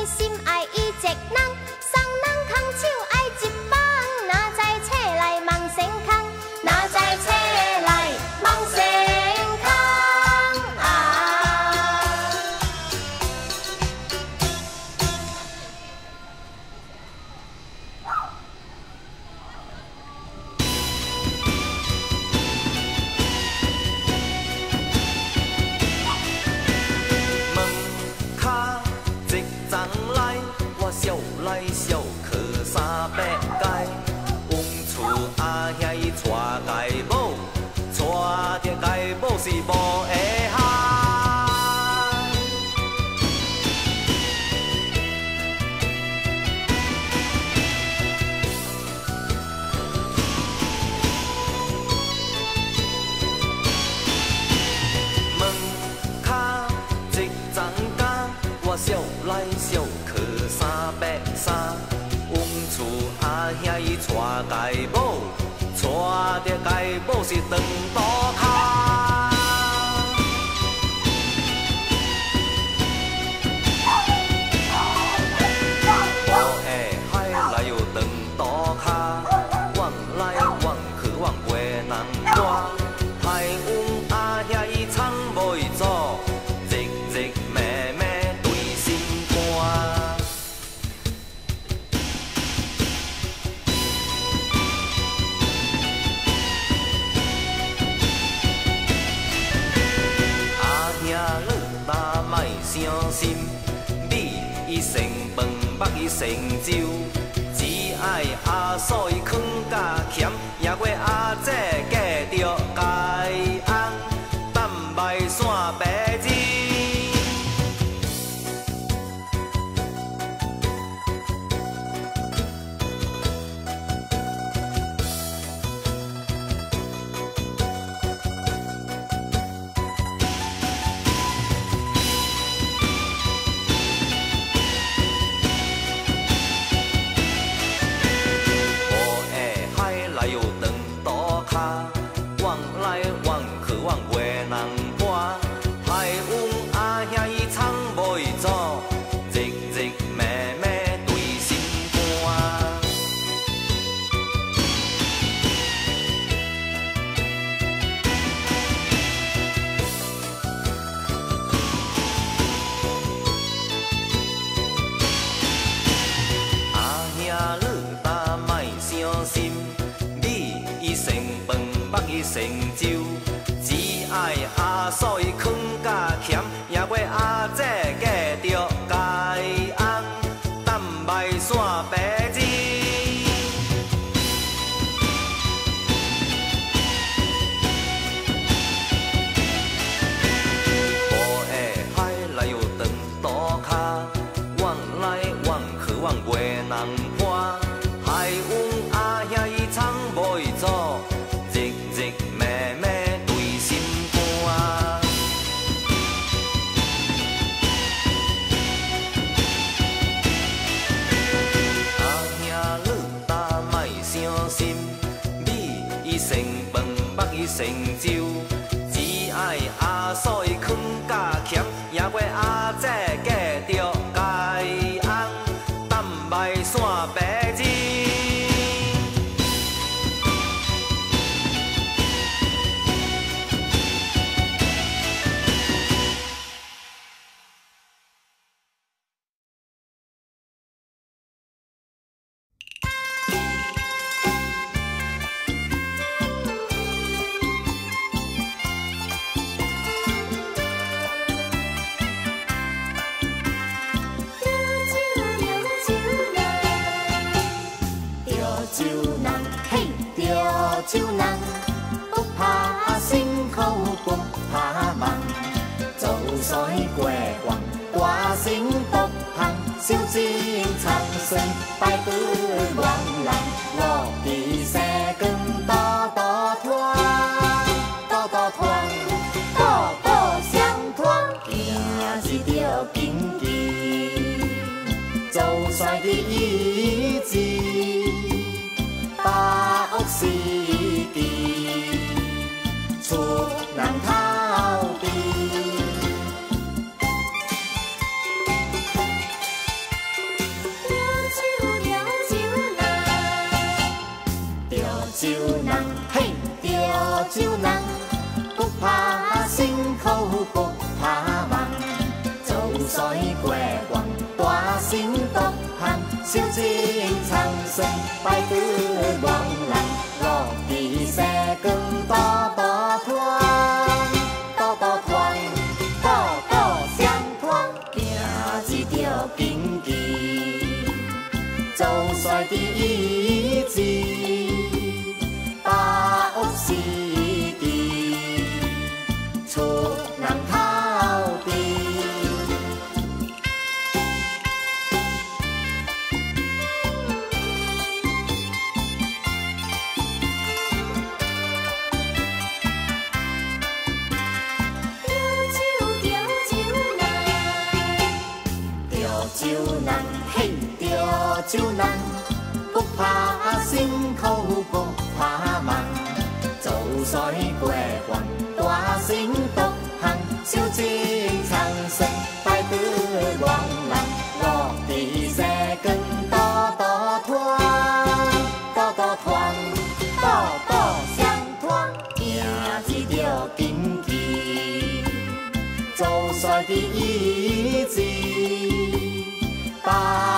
心爱伊一人，送人空手爱一帮，哪知找来梦成空，哪知找来梦成空啊！ 门卡一丛来，我笑来笑去300界。往厝阿兄伊带家某，带着家某是无会害。门卡一丛甲，我笑来笑去330。往厝阿兄伊带家某，带着家某是长刀卡。无会海来又长刀卡，往来往去往袂人拖。海阮阿兄伊藏袂住，日日暝暝对心肝。阿兄你若莫伤心，米伊成饭，目伊成酒，只爱阿嫂伊囥甲咸，也过阿姐嫁着家翁，等卖线白纸。无会海来又长刀卡，往来往去往袂人伴。海阮阿兄伊藏袂住，日日暝暝对心肝。阿兄你若莫伤心，米伊成饭，目伊成酒，只爱阿嫂伊囥甲咸，也过阿姐嫁着家翁，等卖线白纸。无会海来又长刀卡，往来往去往袂人伴。海阮阿兄伊藏袂住，日日暝暝对心肝。阿兄你若莫伤心，米伊成饭，目伊成酒，只爱阿嫂伊囥甲咸，也过阿姐嫁着家翁，等卖线白纸。 酒人，嘿，着酒人，不怕辛苦，不怕忙，做水过往，大声独行，小金长生，百不往来，我的世间多多团，多多团，多多相团，行是着经济，做帅的意志。把握时机，出人头地。 过往，大声独行，小情长生，百对望人，落地西光，多多团，多多团，多多相团，行一条经济，走衰的意志，把握时机，出人头地。酒人，嘿，着酒人，不怕辛苦，不怕忙，走衰过往，大声独行，小情长生，百对望人，落地西光，多多团，多多团，多多相团，行一条经济，走衰的意志。把